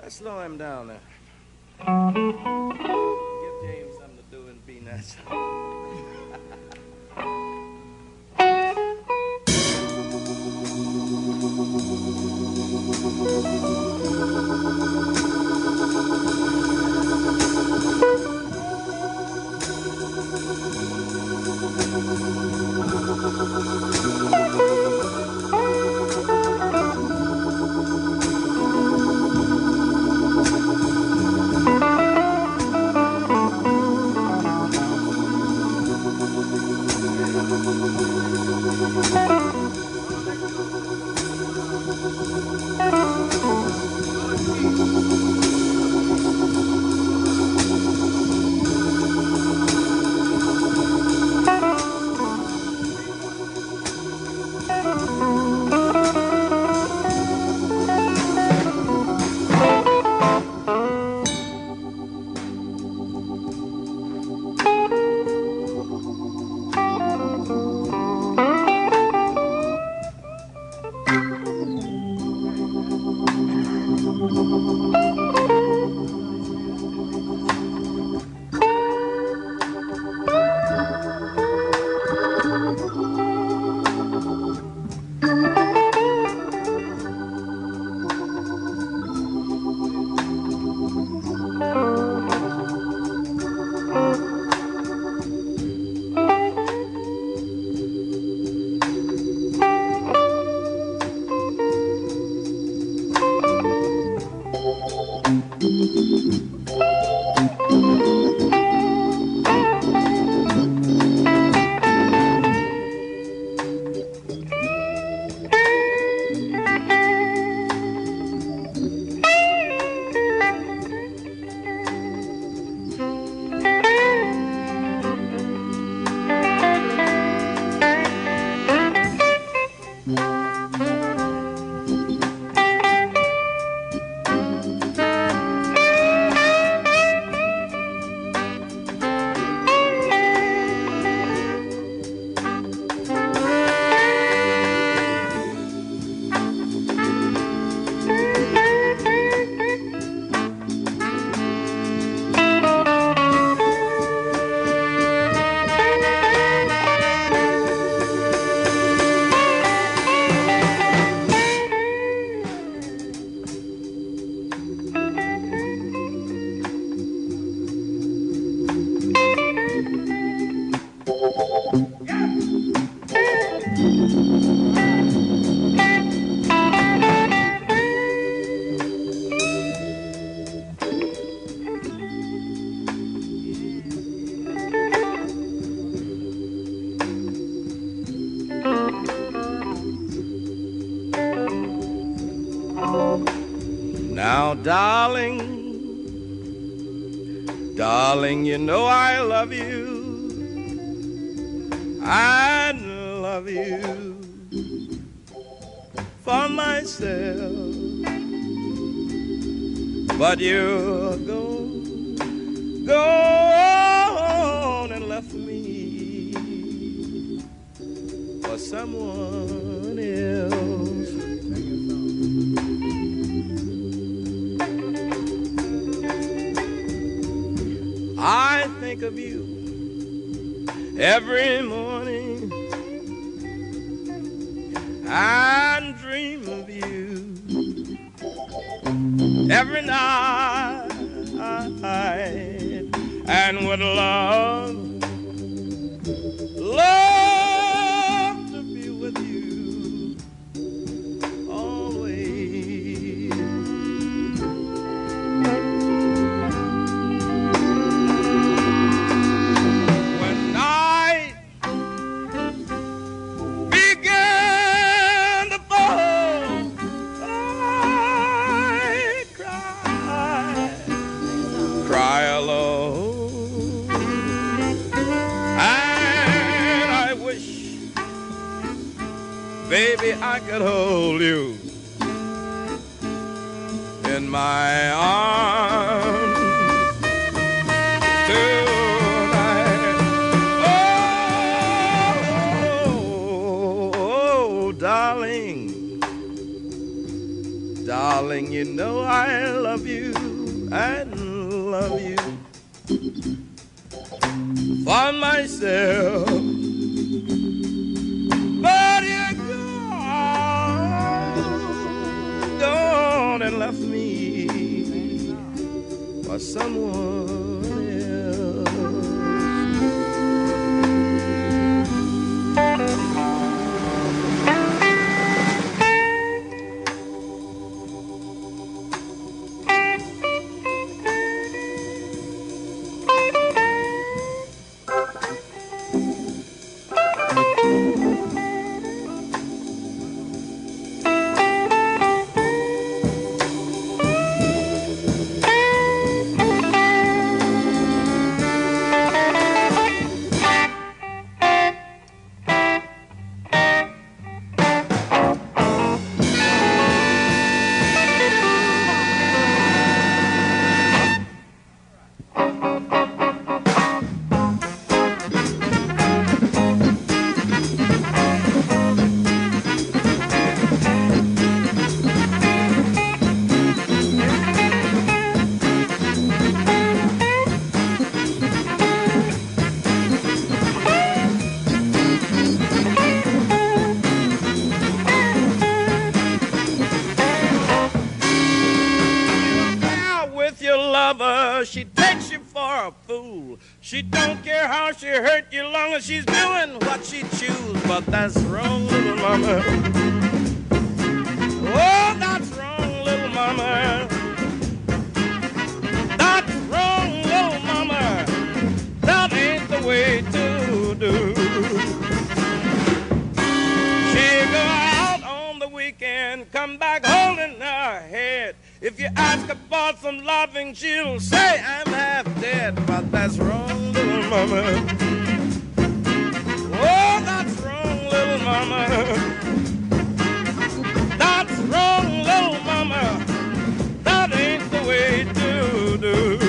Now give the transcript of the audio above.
Let's slow him down there. Give James something to do and be natural. Now, darling, darling, you know I love you. I love you for myself. But you're gone and left me for someone else. I think of you every morning and dream of you every night, and would love to be with you always. When night began to fall, I cry alone, and I wish, baby, I could hold you in my arms tonight. Oh, darling, Darling, you know I love you and love you for myself. But you're gone and left me for someone else. She takes you for a fool. She don't care how she hurt you, long as she's doing what she choose. But that's wrong, little mama. Oh, that's wrong, little mama. That's wrong, little mama. That ain't the way to do. She go out on the weekend, come back holding her head. If you ask her for some loving, she'll say I'm half dead. But that's wrong, little mama. Oh, that's wrong, little mama. That's wrong, little mama. That ain't the way to do.